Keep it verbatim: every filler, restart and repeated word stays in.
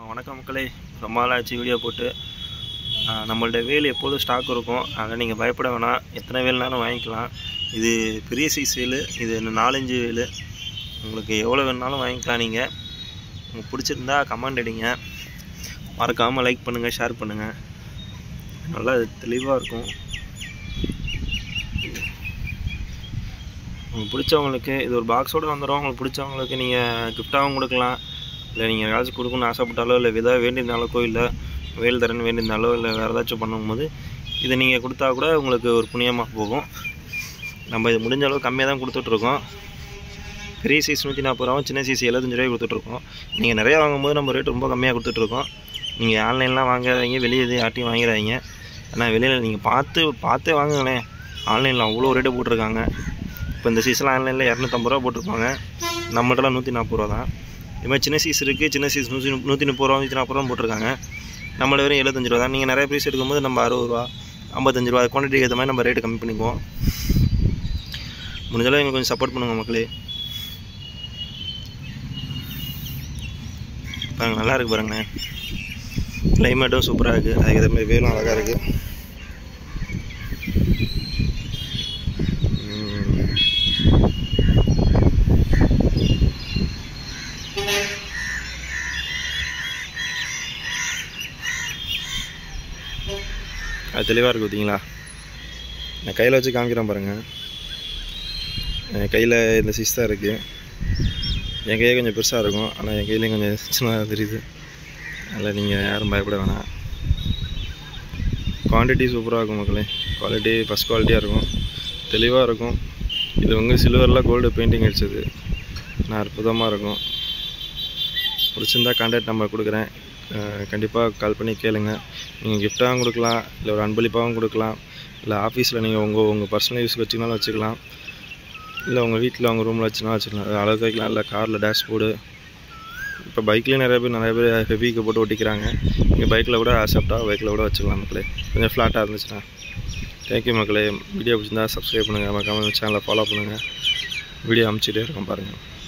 வணக்கம் மக்களே, ரொம்ப நாள் ஆச்சு வீடியோ போட்டு. நம்மள்ட்ட வேல் எப்போதும் ஸ்டாக் இருக்கும், அதனால் நீங்கள் பயப்பட வேணாம். எத்தனை வேல்னாலும் வாங்கிக்கலாம். இது பெரிய சைஸ் வேல், இது நாலஞ்சு வேல். உங்களுக்கு எவ்வளோ வேணுனாலும் வாங்கிக்கலாம். நீங்கள் உங்களுக்கு பிடிச்சிருந்தா கமெண்ட் அடிங்க, மறக்காமல் லைக் பண்ணுங்கள், ஷேர் பண்ணுங்கள். நல்லா தெளிவாக இருக்கும். உங்களுக்கு பிடிச்சவங்களுக்கு இது ஒரு பாக்ஸோடு வந்துடும். உங்களுக்கு பிடிச்சவங்களுக்கு நீங்கள் கிஃப்டாகவும் கொடுக்கலாம். இல்லை நீங்கள் ஏதாச்சும் கொடுக்கணும்னு ஆசைப்பட்டாலோ, இல்லை எதாவது வேண்டியிருந்தாலோ, கோயிலில் வேல் தரேன்னு வேண்டியிருந்தாலோ, இல்லை வேறு ஏதாச்சும் பண்ணும்போது இதை நீங்கள் கொடுத்தா கூட உங்களுக்கு ஒரு புண்ணியமாக போகும். நம்ம இது முடிஞ்ச அளவு கம்மியாக தான் கொடுத்துட்ருக்கோம். பெரிய சைஸ் நூற்றி நாற்பது ரூபாவும், சின்ன சைஸ் எழுபத்தஞ்சு ரூபாய் கொடுத்துட்ருக்கோம். நீங்கள் நிறையா வாங்கும்போது நம்ம ரேட் ரொம்ப கம்மியாக கொடுத்துட்ருக்கோம். நீங்கள் ஆன்லைன்லாம் வாங்காதீங்க, வெளியே எது யார்ட்டையும் வாங்கிறாதீங்க. ஆனால் வெளியில் நீங்கள் பார்த்து பார்த்தே வாங்குங்களேன். ஆன்லைனில் அவ்வளோ ரேட்டு போட்டிருக்காங்க. இப்போ இந்த சைஸ்லாம் ஆன்லைனில் இரநூத்தம்பது ரூபா போட்டிருப்பாங்க, நம்மகிட்டலாம் நூற்றி நாற்பது ரூபா தான். இது மாதிரி சின்ன சைஸ் இருக்குது, சின்ன சைஸ் நூற்றி நூற்றி முப்பது ரூபா நூற்றி நாற்பது ரூபா போட்டிருக்காங்க. நம்மள வெறும் எழுபத்தஞ்சு ரூபா தான். நீங்கள் நிறைய பீஸ் எடுக்கும்போது நம்ம அறுபது ரூபா ஐம்பத்தஞ்சு ரூபா குவான்டிட்டிக்கு ஏற்ற மாதிரி நம்ம ரேட்டு கம்மி பண்ணிக்குவோம். முடிஞ்சாலும் எங்களுக்கு கொஞ்சம் சப்போர்ட் பண்ணுங்கள் மக்களே. பாருங்கள், நல்லா இருக்குது பாருங்களேன். கிளைமேட்டும் சூப்பராக இருக்குது, அதுக்கு ஏற்ற மாதிரி வேலும் அழகாக இருக்குது. அது தெளிவாக இருக்குது பார்த்தீங்களா? நான் கையில் வச்சு காமிக்கிறேன் பாருங்கள். என் கையில் இந்த சைஸ் தான் இருக்குது. என் கையே கொஞ்சம் பெருசாக இருக்கும், ஆனால் என் கையிலையும் கொஞ்சம் சின்னதாக தெரியுது. அதில் நீங்கள் யாரும் பயப்பட வேணாம். குவான்டிட்டி சூப்பராக இருக்கும் மக்களே. குவாலிட்டி ஃபஸ்ட் குவாலிட்டியாக இருக்கும், தெளிவாக இருக்கும். இது வந்து சில்வரில் கோல்டு பெயிண்டிங் அடிச்சது. நான் அற்புதமாக இருக்கும். பிடிச்சிருந்தா கான்டாக்ட் நம்பர் கொடுக்குறேன், கண்டிப்பாக கால் பண்ணி கேளுங்க. நீங்கள் கிஃப்டாகவும் கொடுக்கலாம், இல்லை ஒரு அன்பளிப்பாகவும் கொடுக்கலாம், இல்லை ஆஃபீஸில் நீங்கள் உங்கள் உங்கள் பர்சனல் யூஸ்க்கு வச்சுக்கனாலும் வச்சுக்கலாம், இல்லை உங்கள் வீட்டில் உங்கள் ரூமில் வச்சுனாலும் வச்சுக்கலாம். அது அழகு வைக்கலாம். இல்லை காரில் டேஷ்போர்டு, இப்போ பைக்லேயும் நிறைய பேர் நிறைய பேர் ஹெவிக்கு போட்டு ஒட்டிக்கிறாங்க. நீங்கள் பைக்கில் கூட ஆசப்டாக பைக்கில் கூட வச்சுக்கலாம் மக்களே, கொஞ்சம் ஃப்ளாட்டாக இருந்துச்சுன்னா. தேங்க்யூ மக்களே. வீடியோ பிடிச்சிருந்தா சப்ஸ்கிரைப் பண்ணுங்கள், மறக்காம சேனலை ஃபாலோ பண்ணுங்கள். வீடியோ அனுப்பிச்சிட்டே இருக்கோம் பாருங்கள்.